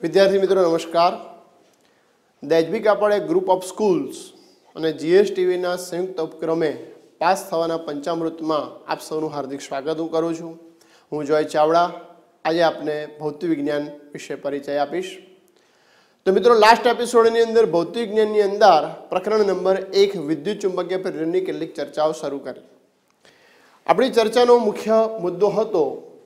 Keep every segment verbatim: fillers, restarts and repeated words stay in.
વિદ્યાર્થી મિત્રો નમસ્કાર। દેજબી કાપડ એક ગ્રુપ ઓફ સ્કૂલ્સ અને જીએસટીવીના સંયુક્ત ઉપક્રમે પાસ થવાના પંચામૃતમાં આપ સૌનું હાર્દિક સ્વાગત હું કરું છું। હું જોય ચાવડા આજે આપને ભૌતિક વિજ્ઞાન વિશે પરિચય આપીશ। તો મિત્રો લાસ્ટ એપિસોડની અંદર ભૌતિક વિજ્ઞાનની અંદર પ્રકરણ નંબર એક વિદ્યુત ચુંબકીય પ્રેરણની કેટલીક ચર્ચાઓ શરૂ કરી। આપણી ચર્ચાનો મુખ્ય મુદ્દો હતો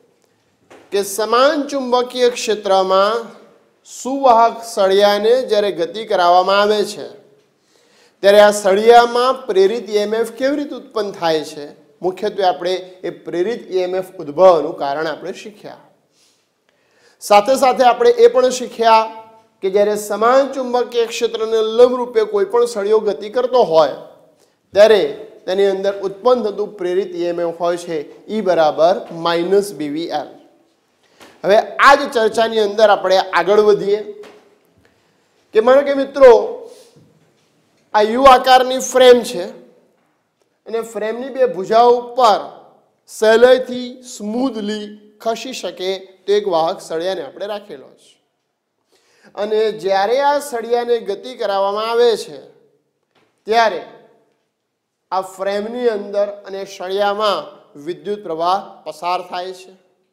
કે સમાન ચુંબકીય ક્ષેત્રમાં સુવાહક સળિયાને જ્યારે ગતિ કરાવવામાં આવે છે ત્યારે આ સળિયામાં પ્રેરિત ઈએમએફ કેવી રીતે ઉત્પન્ન થાય છે, મુખ્યત્વે આપણે એ પ્રેરિત ઈએમએફ ઉદ્ભવવાનું કારણ આપણે શીખ્યા। સાથે સાથે આપણે એ પણ શીખ્યા કે જ્યારે સમાન ચુંબકીય ક્ષેત્રને લંબરૂપે કોઈ પણ સળિયો ગતિ કરતો હોય ત્યારે તેની અંદર ઉત્પન્ન થતું પ્રેરિત ઈએમએફ હોય છે ઈ બરાબર માઇનસ બીવીએલ। હવે આ જ ચર્ચાની અંદર આપણે આગળ વધીએ કે માનો કે મિત્રો આ યુ આકારની ફ્રેમ છે અને ફ્રેમની બે ભુજાઓ ઉપર સહેલાઈથી સ્મૂધલી ખસી શકે તો એક વાહક સળિયાને આપણે રાખેલો છે અને જ્યારે આ સળિયાને ગતિ કરાવવામાં આવે છે ત્યારે આ ફ્રેમની અંદર અને સળિયામાં વિદ્યુત પ્રવાહ પસાર થાય છે।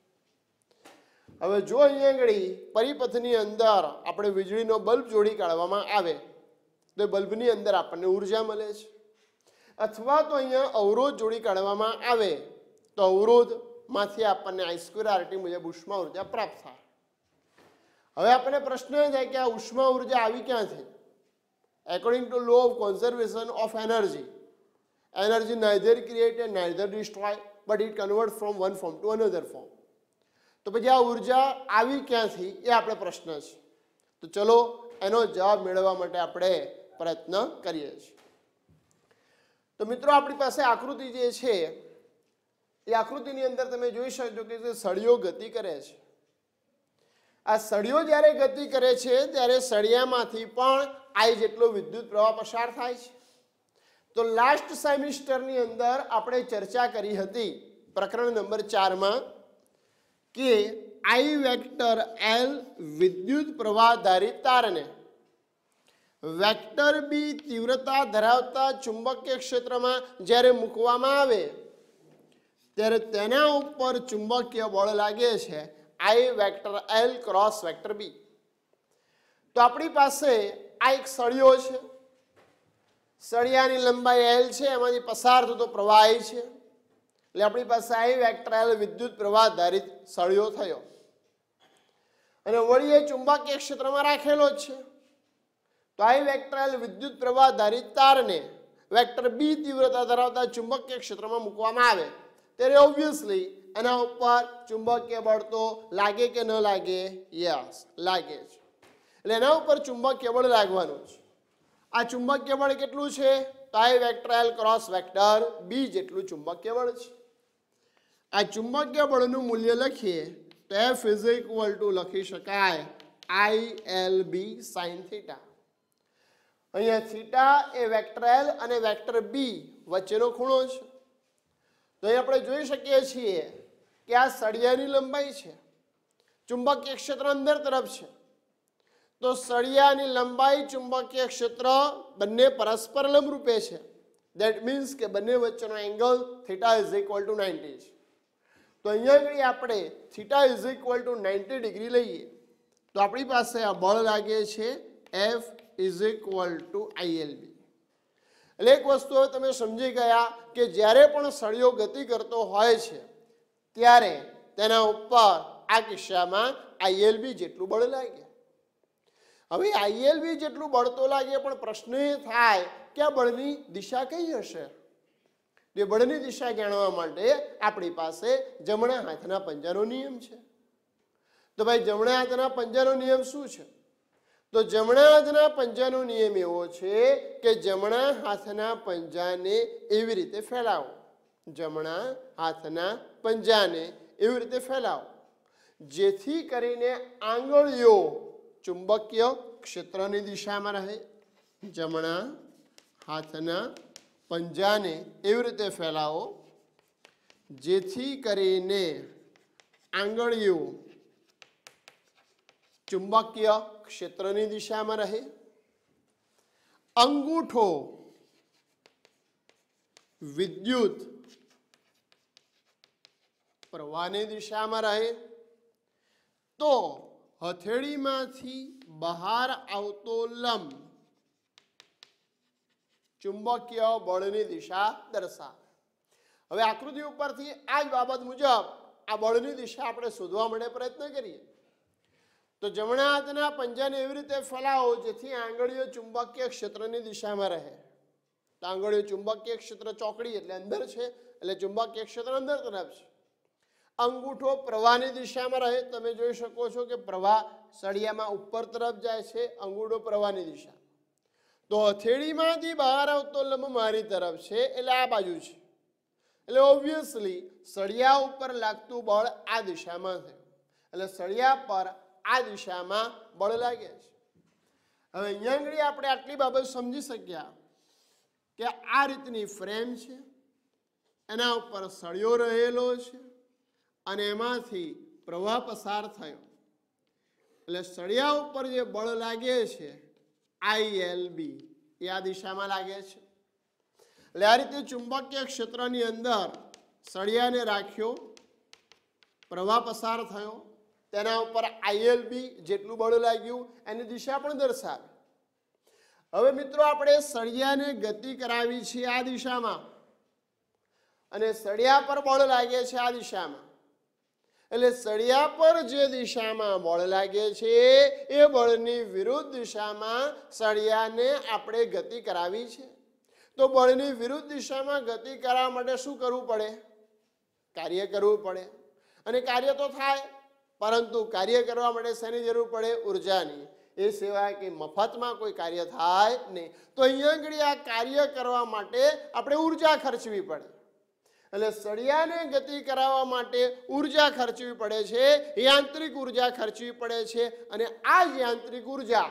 હવે જો અહીંયા આગળ પરિપથની અંદર આપણે વીજળીનો બલ્બ જોડી કાઢવામાં આવે તો બલ્બની અંદર આપણને ઉર્જા મળે છે, અથવા તો અહીંયા અવરોધ જોડી કાઢવામાં આવે તો અવરોધમાંથી આપણને આઈ સ્ક્વેર આરટી મુજબ ઉષ્મા ઉર્જા પ્રાપ્ત થાય। હવે આપણને પ્રશ્ન એ થાય કે આ ઉષ્મા ઉર્જા આવી ક્યાંથી? According to law of conservation of energy, energy neither create and neither destroy but it convert from one form to another form. તો પછી આ ઉર્જા આવી ક્યાંથી એ આપણે પ્રશ્ન છે, તો ચલો એનો જવાબ મેળવવા માટે આપણે પ્રયત્ન કરીએ છીએ। તો મિત્રો આપણી પાસે આકૃતિ જે છે એ આકૃતિની અંદર તમે જોઈ શકો કે જે સળિયો ગતિ કરે છે, આ સળિયો જ્યારે ગતિ કરે છે ત્યારે સળિયામાંથી પણ આઈ જેટલો વિદ્યુત પ્રવાહ પસાર થાય છે। તો લાસ્ટ સેમિસ્ટરની અંદર આપણે ચર્ચા કરી હતી પ્રકરણ નંબર ચારમાં કે આઈ વેક્ટર એલ વિદ્યુત પ્રવાહ ધારિત તારને વેક્ટર બી તીવ્રતા ધરાવતા ચુંબકીય ક્ષેત્રમાં જ્યારે મૂકવામાં આવે ત્યારે તેના ઉપર ચુંબકીય બળ લાગે છે I vector L cross vector B. તો આપણી પાસે આ એક સળિયો છે, સળિયાની લંબાઈ એલ છે, એમાંથી પસાર થતો પ્રવાહ આઈ છે, એટલે આપણી પાસે આઈ વેક્ટર એલ વિદ્યુત પ્રવાહ ધારિત સળિયો થયો અને વળી એ ચુંબકીય ક્ષેત્રમાં રાખેલો જ છે। તો આઈ વેક્ટર એલ વિદ્યુત પ્રવાહ ધારિત તારને વેક્ટર બી તીવ્રતા ધરાવતા ચુંબકીય ક્ષેત્રમાં મૂકવામાં આવે ત્યારે ઓબ્વિયસલી એના ઉપર ચુંબકીય બળ તો લાગે કે ન લાગે? યસ, લાગે છે, એટલે એના ઉપર ચુંબકીય બળ લાગવાનું છે। આ ચુંબકીય બળ કેટલું છે? તો I vector L cross vector B જેટલું ચુંબકીય બળ છે। આ ચુંબકીય બળનું મૂલ્ય લખીએ તો એફ ઇઝ ઇક્વલ ટુ લખી શકાય I L B sine theta. અહીંયા થીટા એ વેક્ટર એલ અને વેક્ટર બી વચ્ચેનો ખૂણો છે। તો અહીં આપણે જોઈ શકીએ છીએ કે આ સળિયાની લંબાઈ છે, ચુંબકીય ક્ષેત્ર અંદર તરફ છે, તો સળિયાની લંબાઈ ચુંબકીય ક્ષેત્ર બંને પરસ્પર લંબરૂપે છે। દેટ મીન્સ કે બંને વચ્ચેનો angle theta is equal to ninety છે। તો અહીંયા આગળ આપણે theta is equal to ninety degree લઈએ તો આપણી પાસે આ બળ લાગે છે F is equal to ILB. એટલે એક વસ્તુ હવે તમે સમજી ગયા કે જ્યારે પણ સળિયો ગતિ કરતો હોય છે ત્યારે તેના ઉપર આ કિસ્સામાં આઈએલબી જેટલું બળ લાગે। હવે આઈએલબી જેટલું બળ તો લાગે પણ પ્રશ્ન એ થાય કે આ બળની દિશા કઈ હશે? એ બળની દિશા જાણવા માટે આપણી પાસે જમણા હાથના પંજાનો નિયમ છે। તો ભાઈ જમણા હાથના પંજાનો નિયમ શું છે? તો જમણા હાથના પંજાનો નિયમ એવો છે કે જમણા હાથના પંજાને એવી રીતે ફેલાવો, જમણા હાથના પંજાને એવી રીતે ફેલાવો જેથી કરીને આંગળીઓ ચુંબકીય ક્ષેત્રની દિશામાં રહે। જમણા હાથના પંજાને એવી રીતે ફેલાવો જેથી કરીને આંગળીઓ ચુંબકીય ક્ષેત્રની દિશામાં રહે, અંગૂઠો વિદ્યુત પ્રવાહની દિશામાં રહે, તો હથેળીમાંથી બહાર આવતો લંબ ચુંબકીય બળની દિશા દર્શાવે. હવે આકૃતિ ઉપરથી આ જ બાબત મુજબ આ બળની દિશા આપણે શોધવા માટે પ્રયત્ન કરીએ. તો જમણા હાથના પંજાને એવી રીતે ફેલાવો જેથી આંગળીઓ ચુંબકીય ક્ષેત્રની દિશામાં રહે. તો આંગળીઓ ચુંબકીય ક્ષેત્ર ચોકડી એટલે અંદર છે, એટલે ચુંબકીય ક્ષેત્ર અંદર તરફ છે. અંગૂઠો પ્રવાહની દિશામાં રહે. તમે જોઈ શકો છો કે પ્રવાહ સળિયામાં ઉપર તરફ જાય છે, અંગૂઠો પ્રવાહની દિશા. તો હથેળીમાંથી બહાર આવતો લંબ મારી તરફ છે એટલે આ બાજુ છે, એટલે ઓબ્વિયસલી સળિયા ઉપર લાગતું બળ આ દિશામાં થયું, એટલે સળિયા પર આ દિશામાં બળ લાગે છે. હવે અહીંયા આગળ આપણે આટલી બાબત સમજી શક્યા કે આ રીતની ફ્રેમ છે, એના ઉપર સળિયો રહેલો છે અને એમાંથી પ્રવાહ પસાર થયો, એટલે સળિયા ઉપર જે બળ લાગે છે આઈ એલ બી એ આ દિશામાં લાગે છે. એટલે આ રીતે ચુંબકીય ક્ષેત્રની અંદર સળિયાને રાખ્યો, પ્રવાહ પસાર થયો, તેના ઉપર આઈ એલ બી જેટલું બળ લાગ્યું એની દિશા પણ દર્શાવે. હવે મિત્રો આપણે સળિયાને ગતિ કરાવી છે આ દિશામાં અને સળિયા પર બળ લાગે છે આ દિશામાં, એટલે સળિયા પર જે દિશામાં બળ લાગે છે એ બળની વિરુદ્ધ દિશામાં સળિયાને આપણે ગતિ કરાવી છે. તો બળની વિરુદ્ધ દિશામાં ગતિ કરાવવા માટે શું કરવું પડે? કાર્ય કરવું પડે. અને કાર્ય તો થાય, પરંતુ કાર્ય કરવા માટે શેની જરૂર પડે? ઉર્જાની. એ સિવાય કે મફતમાં કોઈ કાર્ય થાય નહીં. તો અહીંયા આગળ આ કાર્ય કરવા માટે આપણે ઉર્જા ખર્ચવી પડે. એટલે સળિયાને ગતિ કરાવવા માટે ઉર્જા ખર્ચવી પડે છે, યાંત્રિક ઉર્જા ખર્ચવી પડે છે. અને આ જ યાંત્રિક ઉર્જા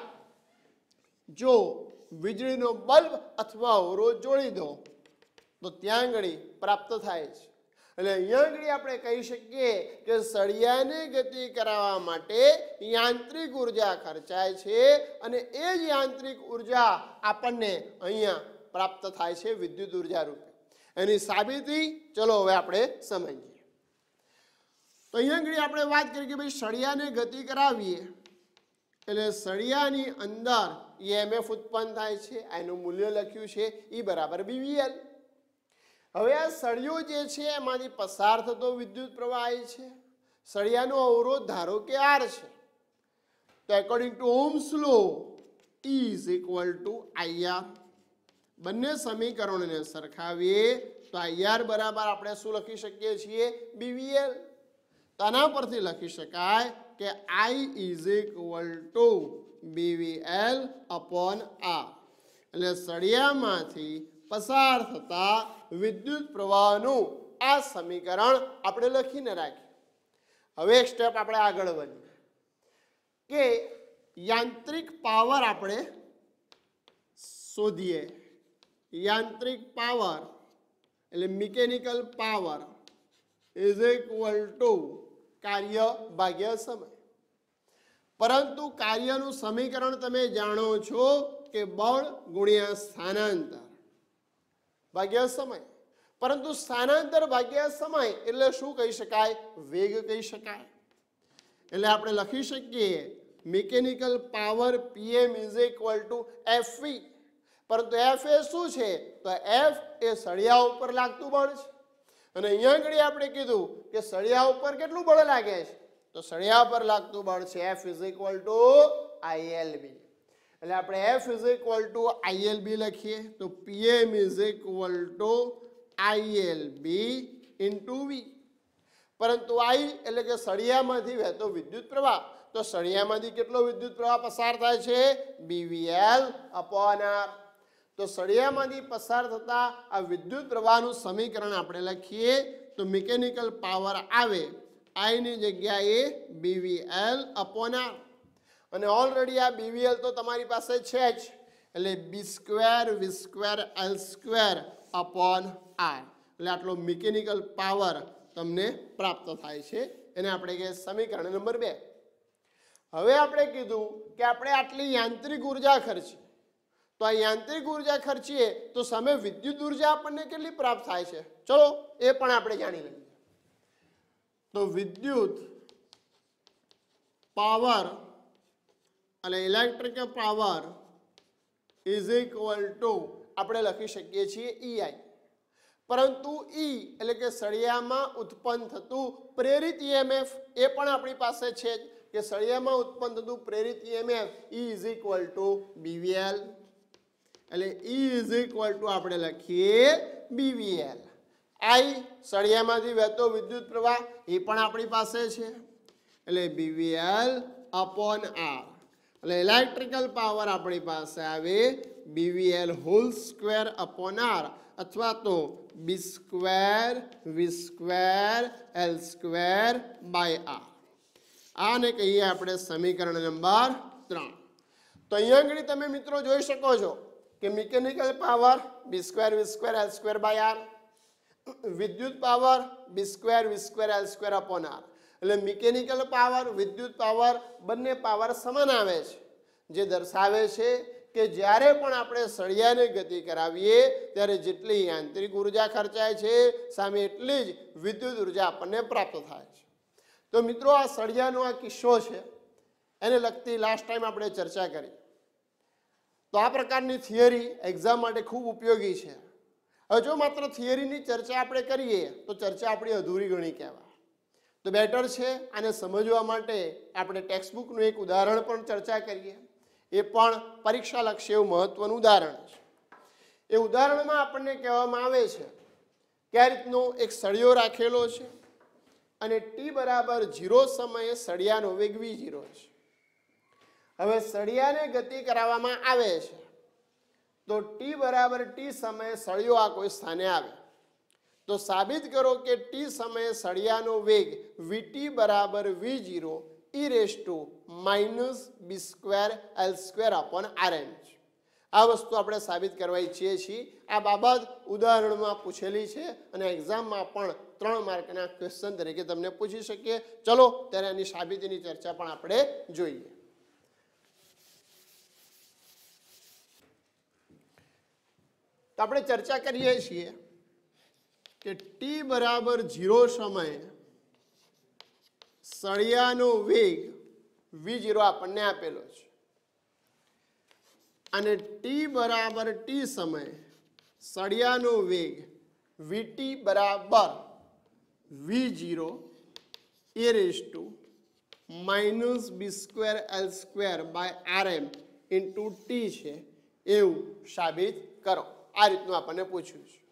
જો વીજળીનો બલ્બ અથવા અવરોધ જોડી દો તો ત્યાં આગળ પ્રાપ્ત થાય છે. એટલે અહીંયા આગળ આપણે કહી શકીએ કે સળિયાને ગતિ કરાવવા માટે યાંત્રિક ઉર્જા ખર્ચાય છે અને એ જ યાંત્રિક ઉર્જા આપણને અહીંયા પ્રાપ્ત થાય છે વિદ્યુત ઉર્જા રૂપે. એની સાબિતી ચલો હવે આપણે સમજીએ. તો અહીંયા આગળ આપણે વાત કરીએ કે ભાઈ સળિયાને ગતિ કરાવીએ એટલે સળિયાની અંદર ઈએમએફ ઉત્પન્ન થાય છે. એનું મૂલ્ય લખ્યું છે ઈ બરાબર બીવીએલ. હવે આ સળિયો જે છે એમાંથી પસાર થતો વિદ્યુત પ્રવાહ છે. સળિયાનો અવરોધ ધારો કે આર છે. તો according to Ohm's law E is equal to IR. બંને સમીકરણોને સરખાવીએ તો આઈઆર બરાબર આપણે શું લખી શકીએ છીએ? બીવીએલ. તો આના પરથી લખી શકાય કે I is equal to BVL upon R. એટલે સળિયામાંથી પસાર થતા વિદ્યુત પ્રવાહનું આ સમીકરણ આપણે લખીને રાખીએ. હવે એક સ્ટેપ આપણે આગળ વધીએ કે યાંત્રિક પાવર આપણે શોધીએ. યાંત્રિક પાવર એટલે mechanical power is equal to કાર્ય ભાગ્યા સમય. પરંતુ કાર્યનું સમીકરણ તમે જાણો છો કે બળ ગુણ્યા સ્થાનાંતર ભાગ્યા સમય. પરંતુ સ્થાનાંતર ભાગ્યા સમય એટલે શું કહી શકાય? વેગ કહી શકાય. એટલે આપણે લખી શકીએ mechanical power PM is equal to FV. પરંતુ એફ એ શું છે? તો એફ એ સળિયા ઉપર લાગતું બળ છે. અને અહીંયા આગળ આપણે કીધું કે સળિયા ઉપર કેટલું બળ લાગે છે? તો સળિયા પર લાગતું બળ છે F is equal to ILB. એટલે આપણે F is equal to ILB લખીએ તો PM is equal to ILB into V. પરંતુ આઈ એટલે કે સળિયામાંથી વહેતો વિદ્યુત પ્રવાહ. તો સળિયામાંથી કેટલો વિદ્યુત પ્રવાહ પસાર થાય છે? BVL upon R. તો સળિયામાંથી પસાર થતા આ વિદ્યુત પ્રવાહનું સમીકરણ આપણે લખીએ તો મિકેનિકલ પાવર આવે આઈની જગ્યાએ બીવીએલ અપોન આર. અને ઓલરેડી આ બીવીએલ તો તમારી પાસે છે જ, એટલે B square V square L square upon R. એટલે આટલો મિકેનિકલ પાવર તમને પ્રાપ્ત થાય છે. એને આપણે કહીએ સમીકરણ નંબર બે. હવે આપણે કીધું કે આપણે આટલી યાંત્રિક ઉર્જા ખર્ચી, તો આ યાંત્રિક ઉર્જા ખર્ચીએ તો સામે વિદ્યુત ઉર્જા આપણને કેટલી પ્રાપ્ત થાય છે, ચલો એ પણ આપણે જાણી લઈએ. તો વિદ્યુત પાવર અને electrical power is equal to આપણે લખી શકીએ છીએ ઈઆઈ. પરંતુ ઈ એટલે કે સળિયામાં ઉત્પન્ન થતું પ્રેરિત ઈએમએફ એ પણ આપણી પાસે છે કે સળિયામાં ઉત્પન્ન થતું પ્રેરિત EMF E is equal to BVL. એટલે ઈ ઇઝ ઇક્વલ ટુ આપણે લખીએ બીવીએલ. આઈ સળિયામાંથી વહેતો વિદ્યુત પ્રવાહ એ પણ આપણી પાસે છે એટલે બીવીએલ અપોન આર. એટલે ઇલેક્ટ્રિકલ પાવર આપણી પાસે આવે BVL whole square upon R અથવા તો B square V square L square by R. આને કહીએ આપણે સમીકરણ નંબર ત્રણ. તો અહીંયા આગળ તમે મિત્રો જોઈ શકો છો કે mechanical power B square V square L square by R, વિદ્યુત power B square V square L square upon R. એટલે મિકેનિકલ પાવર વિદ્યુત પાવર બંને પાવર સમાન આવે છે, જે દર્શાવે છે કે જ્યારે પણ આપણે સળિયાને ગતિ કરાવીએ ત્યારે જેટલી યાંત્રિક ઉર્જા ખર્ચાય છે સામે એટલી જ વિદ્યુત ઉર્જા આપણને પ્રાપ્ત થાય છે. તો મિત્રો આ સળિયાનો આ કિસ્સો છે એને લગતી લાસ્ટ ટાઈમ આપણે ચર્ચા કરી. તો આ પ્રકારની થિયરી એક્ઝામ માટે ખૂબ ઉપયોગી છે. હવે જો માત્ર થિયરીની ચર્ચા આપણે કરીએ તો ચર્ચા આપણી અધૂરી ગણી કહેવાય. તો બેટર છે આને સમજવા માટે આપણે ટેક્સ્ટબુકનું એક ઉદાહરણ પણ ચર્ચા કરીએ. એ પણ પરીક્ષાલક્ષી એવું મહત્વનું ઉદાહરણ છે. એ ઉદાહરણમાં આપણને કહેવામાં આવે છે કે આ રીતનો એક સળિયો રાખેલો છે અને ટી બરાબર ઝીરો સમયે સળિયાનો વેગ વી ઝીરો છે. હવે સળિયાને ગતિ કરાવવામાં આવે છે તો ટી બરાબર ટી સમયે સળિયો આ કોઈ સ્થાને આવે તો સાબિત કરો કે ટી સમયે સળિયાનો વેગ વીટી બરાબર V zero E raise to minus B square L square upon R N છે. આ વસ્તુ આપણે સાબિત કરવા ઈચ્છીએ છીએ. આ બાબત ઉદાહરણમાં પૂછેલી છે અને એક્ઝામમાં પણ ત્રણ માર્કના ક્વેશ્ચન તરીકે તમને પૂછી શકીએ. ચલો ત્યારે એની સાબિતીની ચર્ચા પણ આપણે જોઈએ. તો આપણે ચર્ચા કરીએ છીએ કે ટી બરાબર ઝીરો સમયે સળિયાનો વેગ વી ઝીરો આપણને આપેલો છે અને ટી બરાબર ટી સમયે સળિયાનો વેગ વીટી બરાબર V zero E raise to minus B square L square by R M into T છે એવું સાબિત કરો. આ રીતનું આપણને પૂછ્યું છે.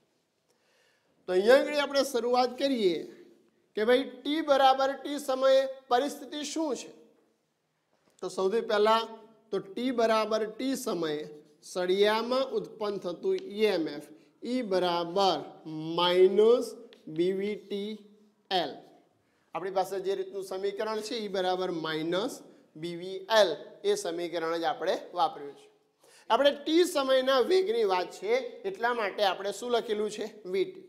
તો અહીંયા આગળ આપણે શરૂઆત કરીએ કે ભાઈ ટી બરાબર ટી સમયે પરિસ્થિતિ શું છે. તો સૌથી પહેલા તો ટી બરાબર ટી સમયે સળિયામાં ઉત્પન્ન થતું ઈએમએફ ઈ બરાબર માઇનસ બીવીટી એલ. આપણી પાસે જે રીતનું સમીકરણ છે ઈ બરાબર માઇનસ બીવી એલ એ સમીકરણ જ આપણે વાપર્યું છે. આપણે ટી સમયના વેગની વાત છે એટલા માટે આપણે શું લખેલું છે વીટી.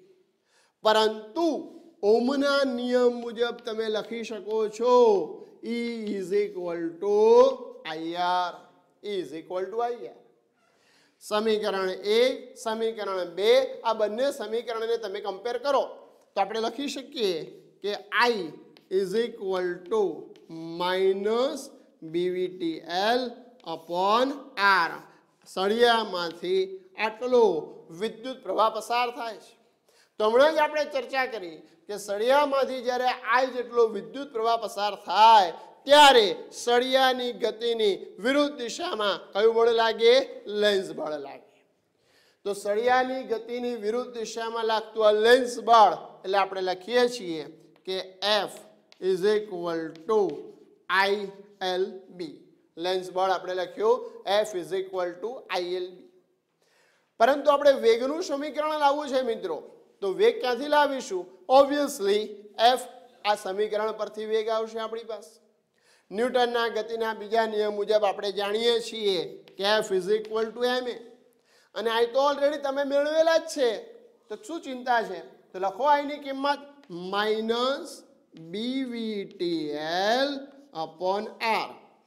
પરંતુ ઓહમના નિયમ મુજબ તમે લખી શકો છો E is equal to I R. E is equal to I R. સમીકરણ એક સમીકરણ બે આ બંને સમીકરણને તમે કમ્પેર કરો તો આપણે લખી શકીએ કે I is equal to minus BVT L upon R. સળિયામાંથી આટલો વિદ્યુત પ્રવાહ પસાર થાય છે. તો હમણાં જ આપણે ચર્ચા કરી કે સળિયામાંથી જ્યારે આઈ જેટલો વિદ્યુત પ્રવાહ પસાર થાય ત્યારે સળિયાની ગતિની વિરુદ્ધ દિશામાં કયું બળ લાગે? લેન્સ બળ લાગે. તો સળિયાની ગતિની વિરુદ્ધ દિશામાં લાગતું આ લેન્સ બળ એટલે આપણે લખીએ છીએ કે F is equal to I L B. Lenz બળ આપણે લખ્યું F is equal to I L B. પરંતુ આપણે વેગનું સમીકરણ લાવવું છે મિત્રો. તો વેગ ક્યાંથી લાવીશું? ઓબ્વિયસલી એફ આ સમીકરણ પરથી વેગ આવશે આપણી પાસે. ન્યૂટનના ગતિના બીજા નિયમ મુજબ આપણે જાણીએ છીએ કે F is equal to M A. અને આઈ તો ઓલરેડી તમે મેળવેલા જ છે તો શું ચિંતા છે? તો લખો આઈની કિંમત minus BVT L upon R.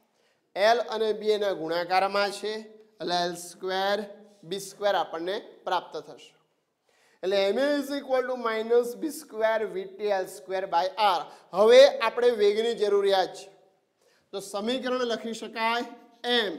L અને બી એના ગુણાકારમાં છે એટલે એલ સ્ક્વેર બી સ્ક્વેર આપણને પ્રાપ્ત થશે. એટલે M A is equal to minus B square VT L square by R. હવે આપણે વેગની જરૂરિયાત છે તો સમીકરણ લખી શકાય એમ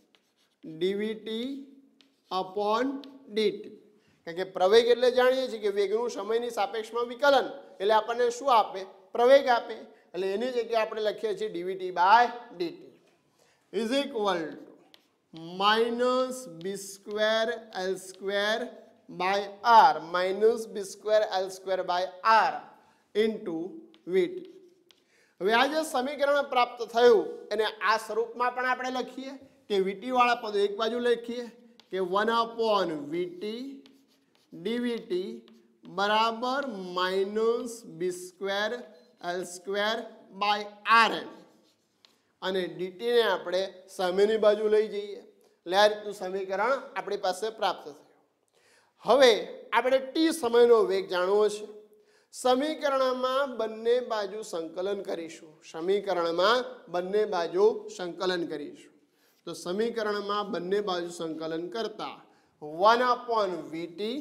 ડીવીટી અપોન ડીટી. કારણ કે પ્રવેગ એટલે જાણીએ છીએ કે વેગનું સમયની સાપેક્ષમાં વિકલન એટલે આપણને શું આપે? પ્રવેગ આપે. એટલે એની જગ્યાએ આપણે લખીએ છીએ DVT by DT is equal to minus B square L square by R minus B square L square by R into VT. હવે આ જે સમીકરણ પ્રાપ્ત થયું એને આ સ્વરૂપમાં પણ આપણે લખીએ કે વીટી વાળા પદો એક બાજુ લખીએ કે વન અપોન વીટી ડીવીટી બરાબર minus B square L square by R M અને ડીટીને આપણે સામેની બાજુ લઈ જઈએ એટલે આ રીતનું સમીકરણ આપણી પાસે પ્રાપ્ત થયું. હવે આપણે ટી સમયનો વેગ જાણવો છે. સમીકરણમાં બંને બાજુ સંકલન કરીશું. સમીકરણમાં બંને બાજુ સંકલન કરીશું તો સમીકરણમાં બંને બાજુ સંકલન કરતા વન અપોન વીટી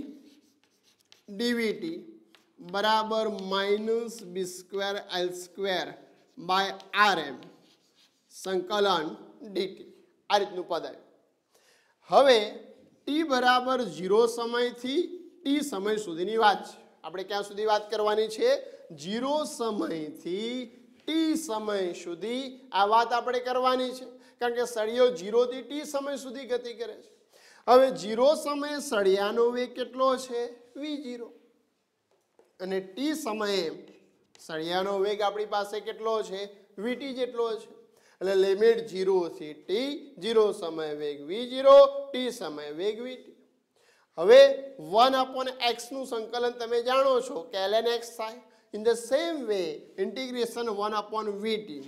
ડીવીટી બરાબર minus B square L square by R M સંકલન ડીટી આ રીતનું પદ આવ્યું. હવે ટી બરાબર ઝીરો સમયથી ટી સમય સુધીની વાત છે. આપણે ક્યાં સુધી વાત કરવાની છે? ઝીરો સમયથી ટી સમય સુધી આ વાત આપણે કરવાની છે કારણ કે સળિયો ઝીરોથી ટી સમય સુધી ગતિ કરે છે. હવે ઝીરો સમયે સળિયાનો વેગ કેટલો છે? વી ઝીરો અને ટી સમયે સળિયાનો વેગ આપણી પાસે કેટલો છે? વીટી જેટલો છે. એટલે લિમિટ ઝીરોથી ટી ઝીરો સમય વેગ વી ઝીરો ટી સમય વેગ વીટી. હવે વન અપોન એક્સનું સંકલન તમે જાણો છો કે એલ એન એક્સ થાય. In the same way integration one upon VT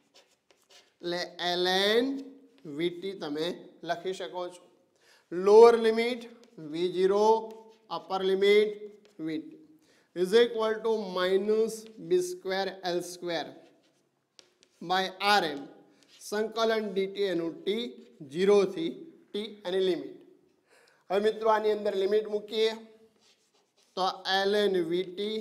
એટલે એલ એન વીટી તમે લખી શકો છો. Lower limit V zero upper limit VT is equal to minus B square L square by R M સંકલન DT એનું T ઝીરોથી T એની limit. હવે મિત્રો આની અંદર લિમિટ મૂકીએ તો L N VT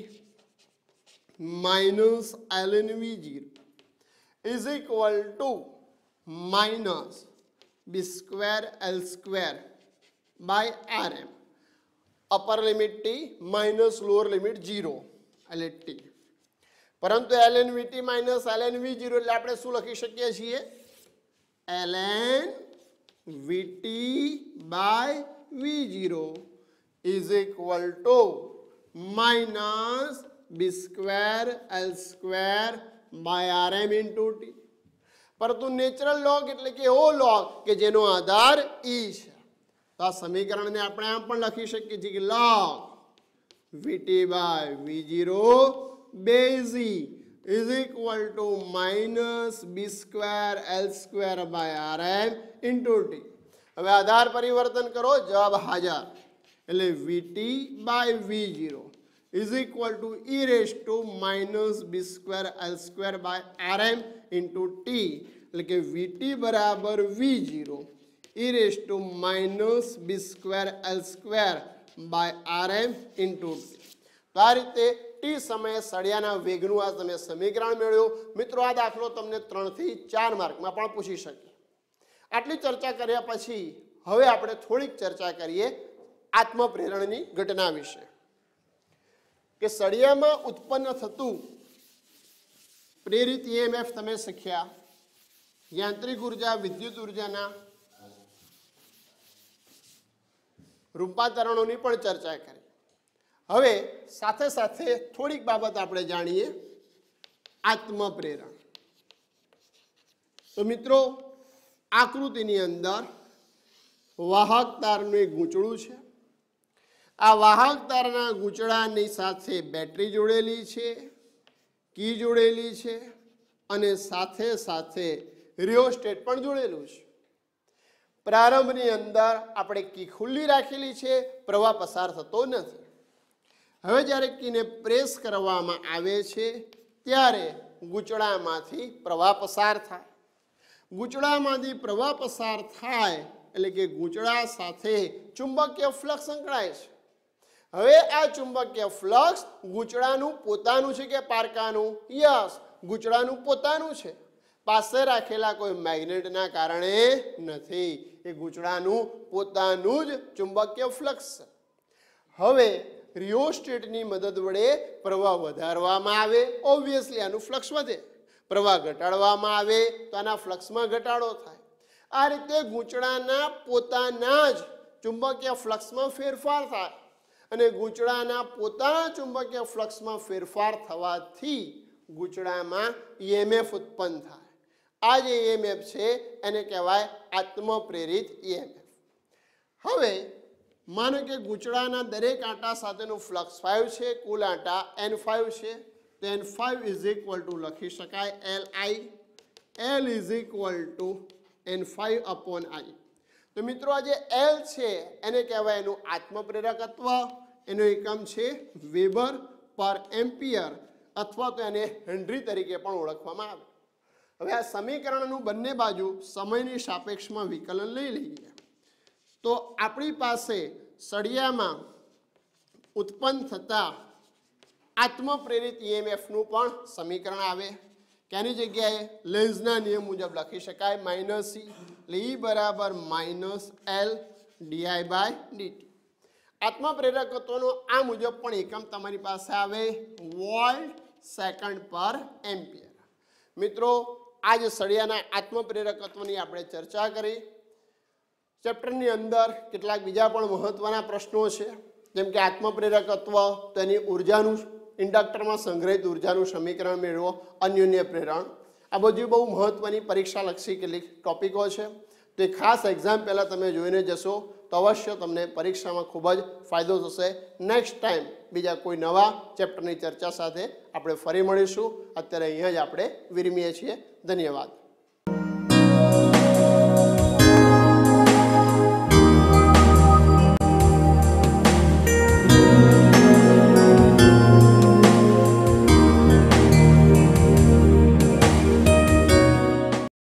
minus L N V zero is equal to minus B square L square by R M upper limit T minus lower limit zero એટલે ટી. પરંતુ L N VT minus L N V zero એટલે આપણે શું લખી શકીએ છીએ? L N VT by V zero is equal to minus B square L square by R M into T. પરંતુ natural log એટલે કે એવો લોગ કે જેનો આધાર ઈ છે. તો આ સમીકરણને આપણે આમ પણ લખી શકીએ છીએ કે log VT by V zero base E is equal to minus B square L square by R M into T. હવે આધાર પરિવર્તન કરો જવાબ હાજર એટલે VT by V zero is equal to E raise to minus B square L square by R M into T એટલે કે VT બરાબર V zero E raise to minus B square L square by R M into T. તો આ રીતે T સમયે સળિયાના વેગનું આ તમે સમીકરણ મેળવ્યું. મિત્રો આ દાખલો તમને ત્રણથી ચાર માર્કમાં પણ પૂછી શકે. આટલી ચર્ચા કર્યા પછી હવે આપણે થોડીક ચર્ચા કરીએ આત્મપ્રેરણની ઘટના વિશે કે સળિયામાં ઉત્પન્ન થતું પ્રેરિત ઈએમએફ તમે શીખ્યા. યાંત્રિક ઉર્જા વિદ્યુત ઉર્જાના રૂપાંતરણોની પણ ચર્ચા કરી. હવે સાથે સાથે થોડીક બાબત આપણે જાણીએ આત્મપ્રેરણ. તો મિત્રો આકૃતિની અંદર વાહક તારનું એક ગૂંચળું છે. આ વાહક તારના ગૂંચળાની સાથે બેટરી જોડેલી છે, કી જોડેલી છે અને સાથે સાથે રિયોસ્ટેટ પણ જોડેલું છે. પ્રારંભની અંદર આપણે કી ખુલ્લી રાખેલી છે, પ્રવાહ પસાર થતો નથી. હવે જ્યારે કીને પ્રેસ કરવામાં આવે છે ત્યારે ગૂંચળામાંથી પ્રવાહ પસાર થાય. ગૂંચળામાંથી પ્રવાહ પસાર થાય એટલે કે ગૂંચળા સાથે ચુંબકીય ફ્લક્સ સંકળાય છે. હવે આ ચુંબકીય ફ્લક્સ ગૂંચળાનું પોતાનું છે કે પારકાનું? યસ, ગૂંચળાનું પોતાનું છે. પાસે રાખેલા કોઈ મેગ્નેટના કારણે નથી. એ ગૂંચળાનું પોતાનું જ ચુંબકીય ફ્લક્સ છે. હવે રિયોસ્ટેટની મદદ વડે પ્રવાહ વધારવામાં આવે, ઓબ્વિયસલી આનું ફ્લક્સ વધે. પ્રવાહ ઘટાડવામાં આવે તો આના ફ્લક્સમાં ઘટાડો થાય. આ રીતે ગૂંચળાના પોતાના જ ચુંબકીય ફ્લક્સમાં ફેરફાર થાય અને ગૂંચળાના પોતાના ચુંબકીય ફ્લક્સમાં ફેરફાર થવાથી ગૂંચળામાં ઈએમએફ ઉત્પન્ન થાય. આ જે ઈએમએફ છે એને કહેવાય આત્મપ્રેરિત ઈએમએફ. હવે માનો કે ગૂંચળાના દરેક આંટા સાથેનું ફ્લક્સ ફાઈવ છે, કુલ આંટા એન ફાઈવ છે. તો N five is equal to લખી શકાય L I. L is equal to N five upon I. તો મિત્રો આ જે એલ છે એને કહેવાય એનું આત્મપ્રેરકત્વ. એનો એકમ છે વેબર પર એમ્પિયર અથવા તો એને હેનરી તરીકે પણ ઓળખવામાં આવે. હવે આ સમીકરણનું બંને બાજુ સમયની સાપેક્ષમાં વિકલન લઈ લઈએ તો આપણી પાસે સળિયામાં ઉત્પન્ન થતા આત્મપ્રેરિત ઈએમએફનું પણ સમીકરણ આવે. કેની જગ્યાએ લેન્ઝના નિયમ મુજબ લખી શકાય માઇનસ સી. એટલે ઈ બરાબર minus L DI by DT. આત્મપ્રેરકત્વનો આ મુજબ પણ એકમ તમારી પાસે આવે વોલ્ટ સેકન્ડ પર એમ્પિયર. મિત્રો આજ સળિયાના આત્મપ્રેરકત્વની આપણે ચર્ચા કરી. ચેપ્ટરની અંદર કેટલાક બીજા પણ મહત્વના પ્રશ્નો છે, જેમ કે આત્મપ્રેરકત્વ તો એની ઉર્જાનું ઇન્ડક્ટરમાં સંગ્રહિત ઉર્જાનું સમીકરણ મેળવો, અન્યોન્ય પ્રેરણ. આ બધી બહુ મહત્વની પરીક્ષાલક્ષી કેટલીક ટોપિકો છે. તો એ ખાસ એક્ઝામ પહેલાં તમે જોઈને જશો તો અવશ્ય તમને પરીક્ષામાં ખૂબ જ ફાયદો થશે. નેક્સ્ટ ટાઈમ બીજા કોઈ નવા ચેપ્ટરની ચર્ચા સાથે આપણે ફરી મળીશું. અત્યારે અહીંયા જ આપણે વિરમીએ છીએ. ધન્યવાદ.